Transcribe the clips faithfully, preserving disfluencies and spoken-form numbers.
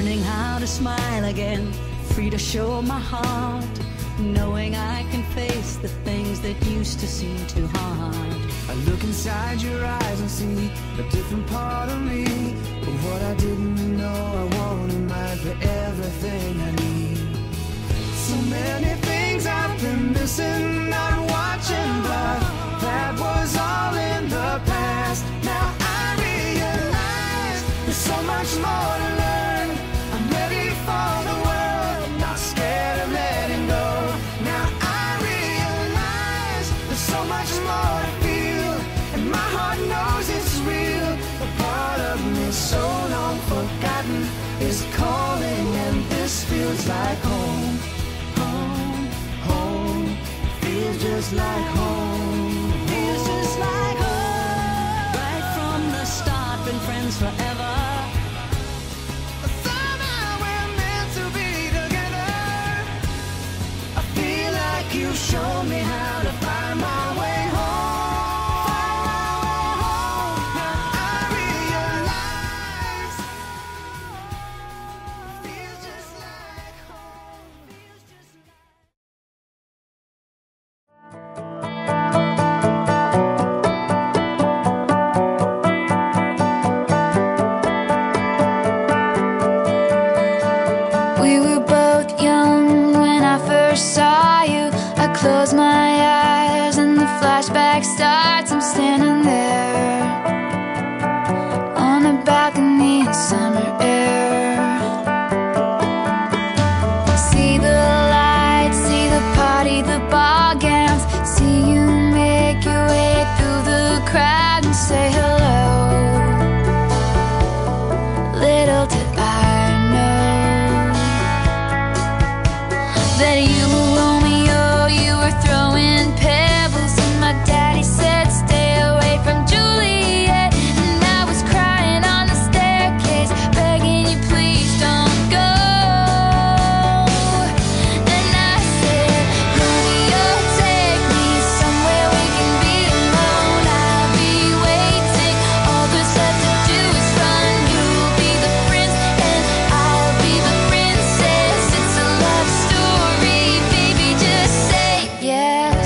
learning how to smile again, free to show my heart, knowing I can face the things that used to seem too hard. I look inside your eyes and see a different part of me, but what I didn't know I wanted might be everything I need. So many things I've been missing, not watching, but that was all in the past. Now I realize there's so much more to learn. I'm ready for the world, not scared of letting go. Now I realize there's so much more to feel, and my heart knows it's real. A part of me so long forgotten is calling, and this feels like home. Home, home, feels just like home. Feels just like home. Right from the start, been friends forever. Somehow we're meant to be together. I feel like you showed me how to find my way home. Now I realize it feels just like home. Feels just like We were both young when I first saw you. I close my eyes and the flashback starts. I'm standing there on a balcony in summer air. See the lights, see the party, the ball gowns. See you make your way through the crowd and say hello. Little did I know that you were Romeo, you were throwing pebbles, and my daddy said stay away from Juliet. And I was crying on the staircase, begging you please don't go. And I said, Romeo, take me somewhere we can be alone. I'll be waiting, all there's left to do is run. You'll be the prince and I'll be the princess. It's a love story, baby, just say yes.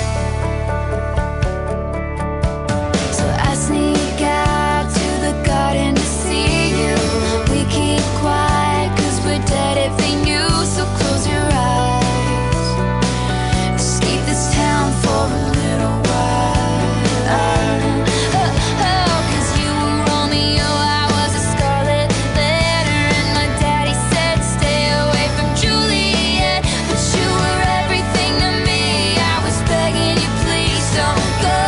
So I sneak out to the garden to see you. We keep quiet cause we're dead if they knew. So close your eyes, escape this town for a little while. Oh, oh, cause you were Romeo, I was a scarlet letter, and my daddy said stay away from Juliet. But you were everything to me, I was begging you please don't go.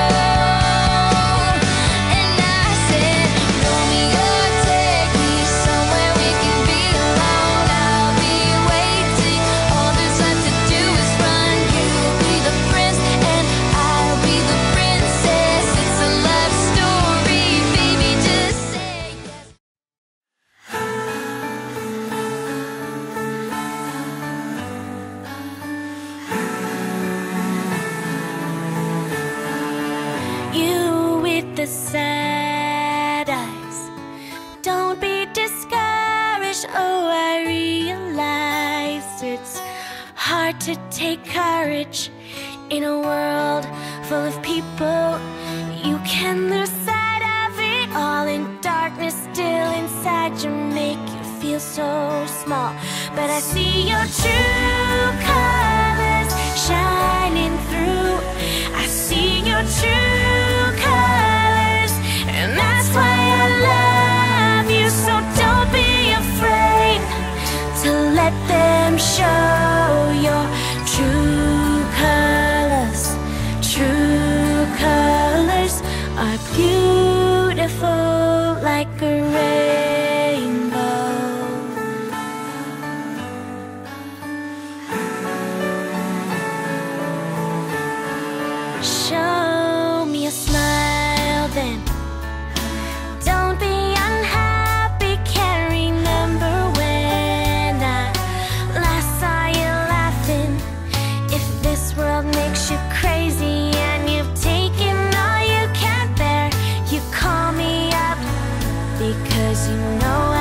And I said, Romeo, take me somewhere we can be alone. I'll be waiting, all there's left to do is run. You'll be the prince and I'll be the princess. It's a love story, baby, just say yes. You with the sad eyes, don't be discouraged. Oh, I realize it's hard to take courage in a world full of people. You can lose sight of it all in darkness. Still inside you make you feel so small. But I see your true colors shining through. I see your true colors, and that's why I love you. So don't be afraid to let them show your true colors. True colors are beautiful like a rainbow. Show me a smile then. Don't be unhappy, can't remember when I last saw you laughing. If this world makes you crazy and you've taken all you can bear, you call me up because you know